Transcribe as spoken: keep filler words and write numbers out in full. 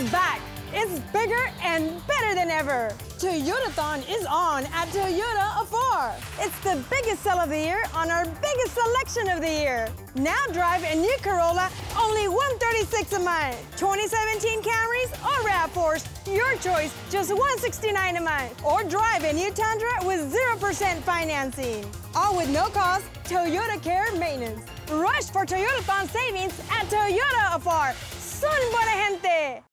is back. It's bigger and better than ever. Toyotathon is on at Toyota Pharr. It's the biggest sale of the year on our biggest selection of the year. Now drive a new Corolla, only one hundred thirty-six dollars a month. twenty seventeen Camrys or RAV fours, your choice, just one hundred sixty-nine dollars a month. Or drive a new Tundra with zero percent financing. All with no cost, Toyota Care Maintenance. Rush for Toyotathon savings at Toyota Pharr. Soon, Buena Gente!